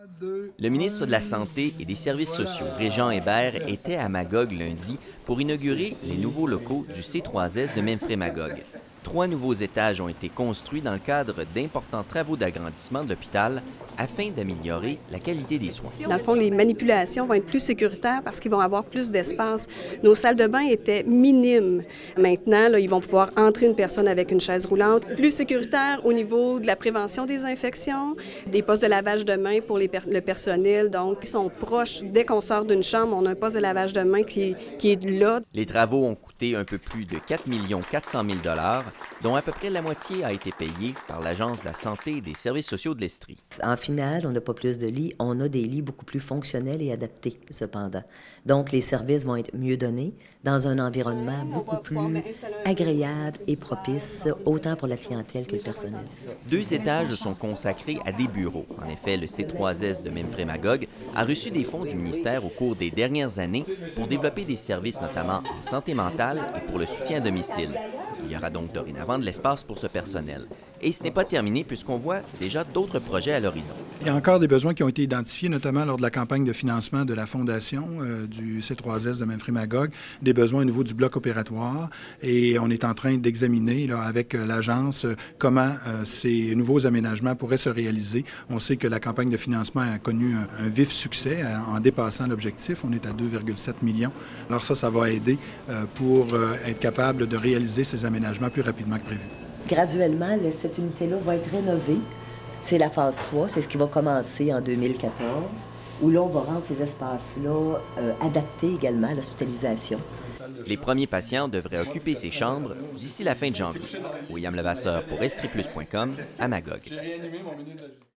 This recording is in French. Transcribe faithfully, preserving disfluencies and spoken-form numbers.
Le ministre de la Santé et des Services sociaux, Régent Hébert, était à Magog lundi pour inaugurer les nouveaux locaux du C trois S de Memphremagog. Trois nouveaux étages ont été construits dans le cadre d'importants travaux d'agrandissement de l'hôpital afin d'améliorer la qualité des soins. Dans le fond, les manipulations vont être plus sécuritaires parce qu'ils vont avoir plus d'espace. Nos salles de bain étaient minimes. Maintenant, là, ils vont pouvoir entrer une personne avec une chaise roulante. Plus sécuritaire au niveau de la prévention des infections, des postes de lavage de mains pour les per le personnel. Donc, ils sont proches. Dès qu'on sort d'une chambre, on a un poste de lavage de mains qui, qui est là. Les travaux ont coûté un peu plus de quatre millions quatre cent mille dollars, dont à peu près la moitié a été payée par l'Agence de la santé et des services sociaux de l'Estrie. En finale, on n'a pas plus de lits, on a des lits beaucoup plus fonctionnels et adaptés, cependant. Donc, les services vont être mieux donnés dans un environnement beaucoup plus agréable et propice, autant pour la clientèle que le personnel. Deux étages sont consacrés à des bureaux. En effet, le C trois S de Memphremagog a reçu des fonds du ministère au cours des dernières années pour développer des services, notamment en santé mentale et pour le soutien à domicile. Il y aura donc dorénavant de l'espace pour ce personnel. Et ce n'est pas terminé puisqu'on voit déjà d'autres projets à l'horizon. Il y a encore des besoins qui ont été identifiés, notamment lors de la campagne de financement de la Fondation euh, du C trois S de Memphremagog, des besoins au niveau du bloc opératoire. Et on est en train d'examiner là, avec euh, l'agence euh, comment euh, ces nouveaux aménagements pourraient se réaliser. On sait que la campagne de financement a connu un, un vif succès en, en dépassant l'objectif. On est à deux virgule sept millions. Alors ça, ça va aider euh, pour euh, être capable de réaliser ces aménagements plus rapidement que prévu. Graduellement, là, cette unité-là va être rénovée. C'est la phase trois, c'est ce qui va commencer en deux mille quatorze, où là, on va rendre ces espaces-là euh, adaptés également à l'hospitalisation. Les premiers patients devraient occuper ces chambres d'ici la fin de janvier. William Levasseur pour estrie plus point com à Magog.